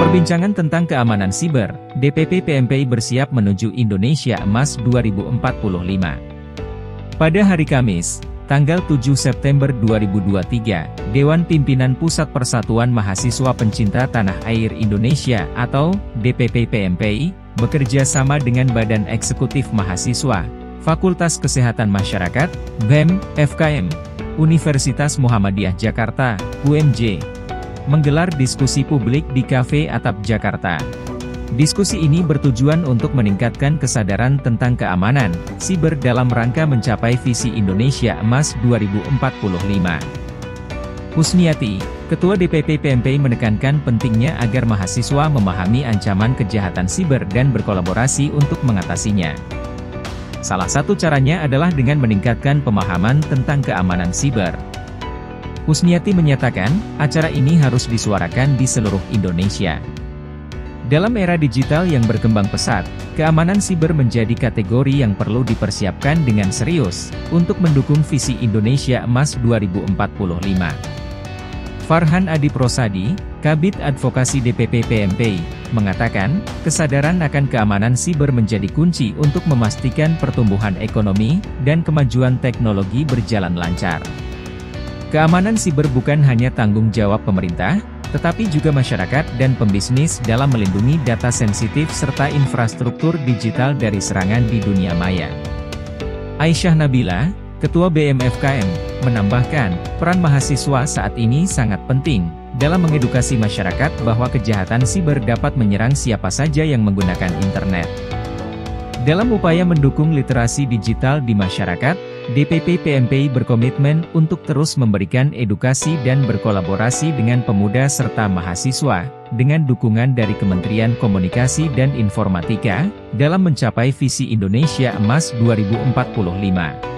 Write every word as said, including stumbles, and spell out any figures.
Perbincangan tentang keamanan siber, D P P P M P I bersiap menuju Indonesia Emas dua ribu empat puluh lima. Pada hari Kamis, tanggal tujuh September dua ribu dua puluh tiga, Dewan Pimpinan Pusat Persatuan Mahasiswa Pencinta Tanah Air Indonesia atau D P P P M P I, bekerja sama dengan Badan Eksekutif Mahasiswa, Fakultas Kesehatan Masyarakat, B E M, F K M, Universitas Muhammadiyah Jakarta, U M J, menggelar diskusi publik di Cafe Atap Jakarta. Diskusi ini bertujuan untuk meningkatkan kesadaran tentang keamanan siber dalam rangka mencapai visi Indonesia Emas dua ribu empat puluh lima. Husniati, Ketua D P P P M P I menekankan pentingnya agar mahasiswa memahami ancaman kejahatan siber dan berkolaborasi untuk mengatasinya. Salah satu caranya adalah dengan meningkatkan pemahaman tentang keamanan siber. Husniati menyatakan, acara ini harus disuarakan di seluruh Indonesia. Dalam era digital yang berkembang pesat, keamanan siber menjadi kategori yang perlu dipersiapkan dengan serius, untuk mendukung visi Indonesia Emas dua ribu empat puluh lima. Farhan Adiprosadi, Kabid Advokasi D P P P M P I, mengatakan, kesadaran akan keamanan siber menjadi kunci untuk memastikan pertumbuhan ekonomi, dan kemajuan teknologi berjalan lancar. Keamanan siber bukan hanya tanggung jawab pemerintah, tetapi juga masyarakat dan pembisnis dalam melindungi data sensitif serta infrastruktur digital dari serangan di dunia maya. Aisyah Nabila, Ketua B M F K M, menambahkan, peran mahasiswa saat ini sangat penting, dalam mengedukasi masyarakat bahwa kejahatan siber dapat menyerang siapa saja yang menggunakan internet. Dalam upaya mendukung literasi digital di masyarakat, D P P P M P I berkomitmen untuk terus memberikan edukasi dan berkolaborasi dengan pemuda serta mahasiswa, dengan dukungan dari Kementerian Komunikasi dan Informatika, dalam mencapai visi Indonesia Emas dua ribu empat puluh lima.